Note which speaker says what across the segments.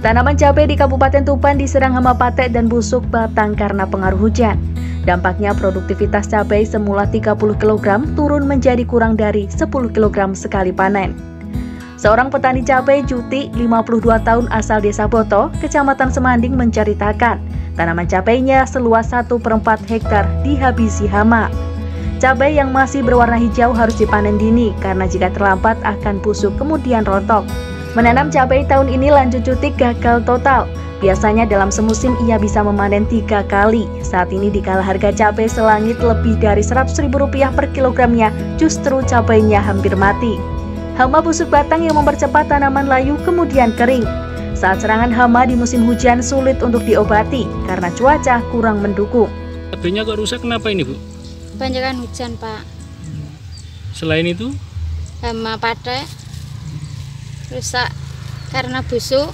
Speaker 1: Tanaman cabai di Kabupaten Tuban diserang hama patek dan busuk batang karena pengaruh hujan. Dampaknya produktivitas cabai semula 30 kg turun menjadi kurang dari 10 kg sekali panen. Seorang petani cabai Juti, 52 tahun asal Desa Boto, Kecamatan Semanding menceritakan, tanaman cabainya seluas 1/4 hektar dihabisi hama. Cabai yang masih berwarna hijau harus dipanen dini karena jika terlambat akan busuk kemudian rontok. Menanam cabai tahun ini lanjut Juti gagal total. Biasanya dalam semusim ia bisa memanen 3 kali. Saat ini dikala harga cabai selangit lebih dari Rp100.000 per kilogramnya, justru cabainya hampir mati. Hama busuk batang yang mempercepat tanaman layu kemudian kering. Saat serangan hama di musim hujan sulit untuk diobati karena cuaca kurang mendukung.
Speaker 2: Cabainya kok rusak kenapa ini, Bu?
Speaker 3: Kebanyakan hujan, Pak.
Speaker 2: Selain itu?
Speaker 3: Hama patek, rusak karena busuk.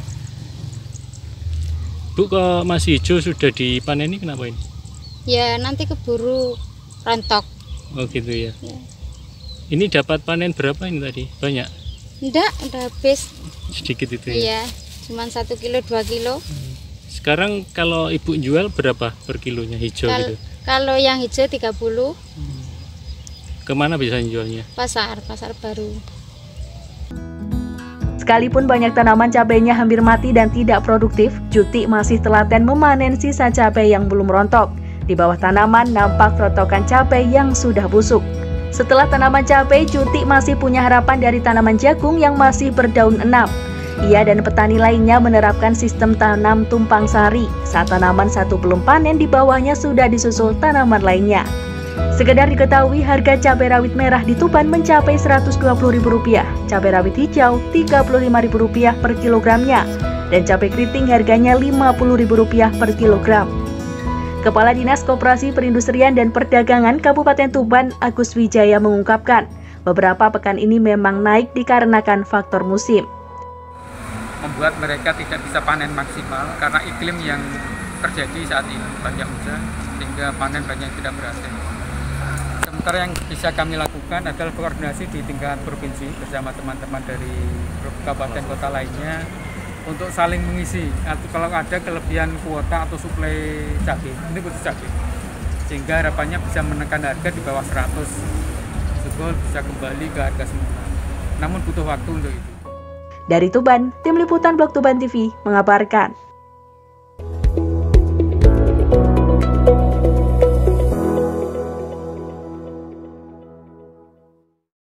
Speaker 2: Bu, kok masih hijau sudah dipanen ini kenapa ini?
Speaker 3: Ya nanti keburu rontok.
Speaker 2: Oh gitu ya. Ini dapat panen berapa ini tadi? Banyak?
Speaker 3: Enggak, udah habis.
Speaker 2: Sedikit itu ya?
Speaker 3: Iya, cuma 1 kilo 2 kilo.
Speaker 2: Sekarang kalau Ibu jual berapa per kilonya hijau gitu?
Speaker 3: Kalau yang hijau 30.
Speaker 2: Kemana bisa jualnya?
Speaker 3: Pasar baru.
Speaker 1: Sekalipun banyak tanaman cabainya hampir mati dan tidak produktif, Juti masih telaten memanen sisa cabai yang belum rontok. Di bawah tanaman nampak rontokan cabai yang sudah busuk. Setelah tanaman cabai, Juti masih punya harapan dari tanaman jagung yang masih berdaun 6. Ia dan petani lainnya menerapkan sistem tanam tumpang sari. Saat tanaman satu belum panen, di bawahnya sudah disusul tanaman lainnya. Sekedar diketahui, harga cabai rawit merah di Tuban mencapai Rp120.000, cabai rawit hijau Rp35.000 per kilogramnya, dan cabai keriting harganya Rp50.000 per kilogram. Kepala Dinas Koperasi Perindustrian dan Perdagangan Kabupaten Tuban, Agus Wijaya mengungkapkan, beberapa pekan ini memang naik dikarenakan faktor musim.
Speaker 4: Membuat mereka tidak bisa panen maksimal karena iklim yang terjadi saat ini, banyak hujan sehingga panen banyak yang tidak berhasil. Sementara yang bisa kami lakukan adalah koordinasi di tingkat provinsi bersama teman-teman dari kabupaten kota lainnya untuk saling mengisi. Atau kalau ada kelebihan kuota atau suplai cabai, ini khusus cabai, sehingga harapannya bisa menekan harga di bawah 100, supaya bisa kembali ke harga semula. Namun butuh waktu untuk itu.
Speaker 1: Dari Tuban, Tim Liputan Blog Tuban TV mengabarkan.